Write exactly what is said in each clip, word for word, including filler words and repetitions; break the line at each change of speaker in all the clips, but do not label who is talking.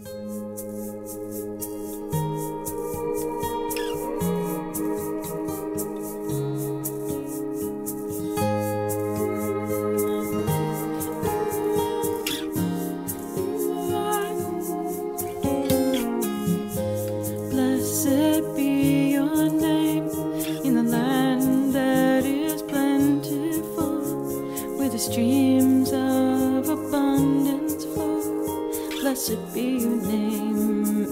Blessed be your name in the land that is plentiful, where the streams of abundance flow. Blessed be your name.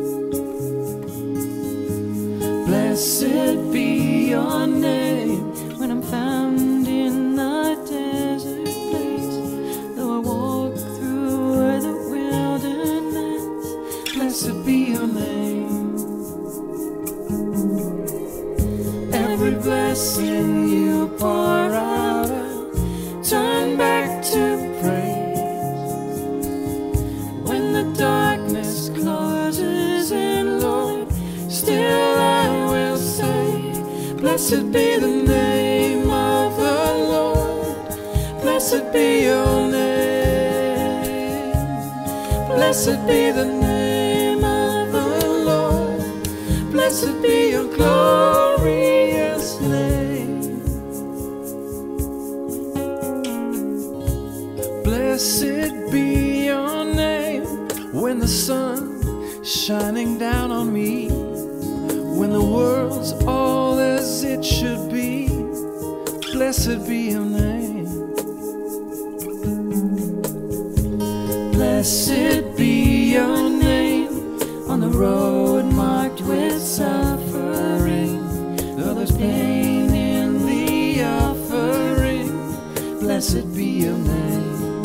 Blessed be your name when I'm found in the desert place, though I walk through the wilderness. Blessed be your name. Every blessing you pour out, I'll turn back to praise. When the darkness closes in, Lord, still I will say, blessed be the name of the Lord. Blessed be your name. Blessed be the name of the Lord. Blessed be your glorious name. Blessed be your name when the sun is shining down on me, when the world's all as it should be. Blessed be your name. Blessed be your name on the road marked with suffering, though there's pain in the offering. Blessed be your name.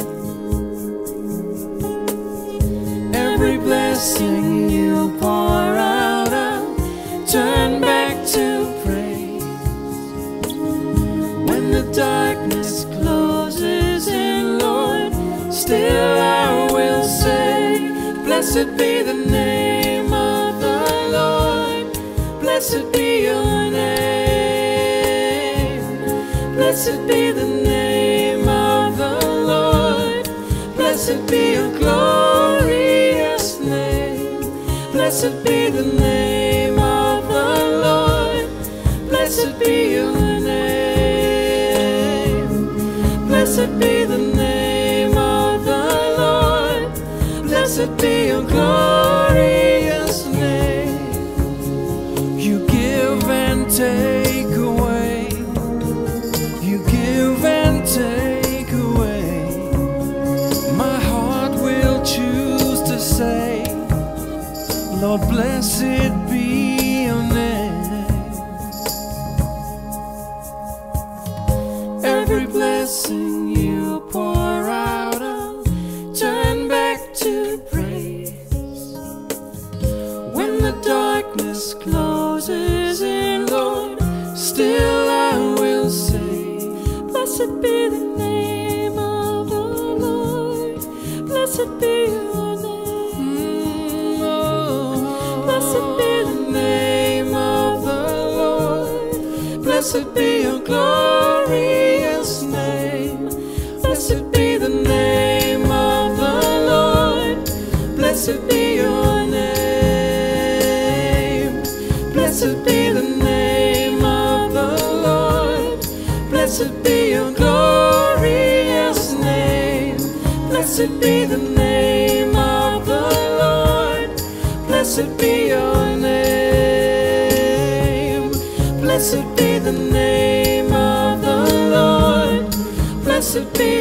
Every blessing you pour out, I'll turn back to praise. When the darkness closes in, Lord, still I will say, blessed be the name of the Lord. Blessed be your name. Blessed be the name of the Lord. Blessed be your glorious name. Blessed be the name of the Lord. Blessed be your name. Blessed be the name of the Lord. Blessed be your glorious name. You give and take away. You give and take away. My heart will choose to say, Lord, blessed be your name. Every blessing you pour out, I'll turn back to praise. When the darkness closes in, Lord, still I will say, blessed be the name of the Lord. Blessed be your name. Blessed be the name of the Lord. Blessed be your glorious name. Blessed be the name of the Lord. Blessed be your name. Blessed be the name of the Lord. Blessed be your glorious name. Blessed be the name of the Lord. Blessed be your name. Blessed be the name of the Lord. Blessed be